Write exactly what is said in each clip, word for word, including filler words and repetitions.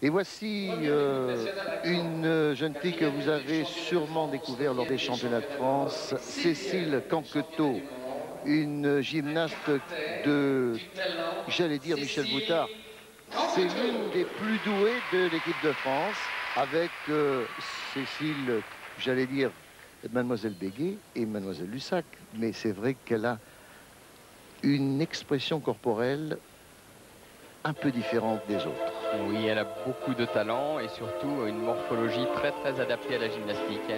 Et voici euh, une jeune fille que vous avez sûrement découvert lors des championnats de France, Cécile Canquetot, une gymnaste de, j'allais dire Michel Boutard, c'est l'une des plus douées de l'équipe de France, avec euh, Cécile, j'allais dire Mademoiselle Béguet et Mademoiselle Lussac, mais c'est vrai qu'elle a une expression corporelle un peu différente des autres. Oui, elle a beaucoup de talent et surtout une morphologie très très adaptée à la gymnastique.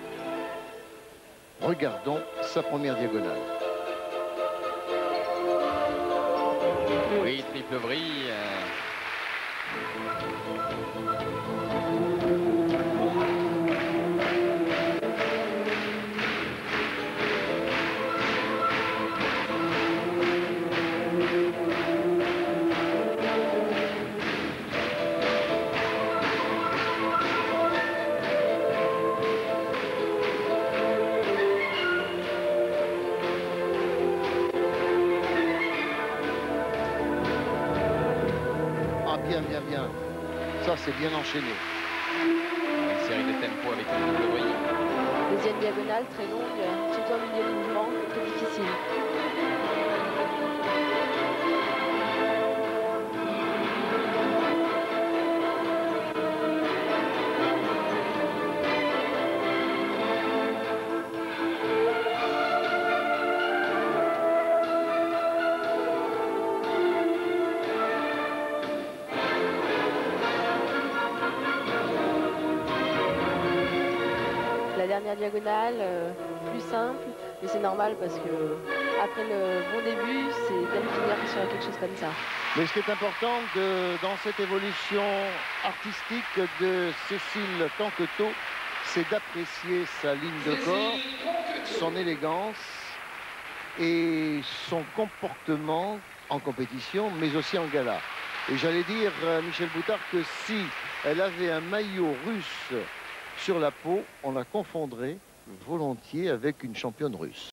Regardons sa première diagonale. Oui, triple vrille. Bien, bien, bien. Ça, c'est bien enchaîné. Une série de tempo avec une double vrille. Deuxième diagonale très longue, surtout en milieu de mouvement, très difficile. La dernière diagonale, euh, plus simple, mais c'est normal parce que après le bon début, c'est bien de finir sur quelque chose comme ça. Mais ce qui est important de, dans cette évolution artistique de Cécile Canquetot, c'est d'apprécier sa ligne de corps, son élégance et son comportement en compétition, mais aussi en gala. Et j'allais dire, Michel Boutard, que si elle avait un maillot russe sur la peau, on la confondrait volontiers avec une championne russe.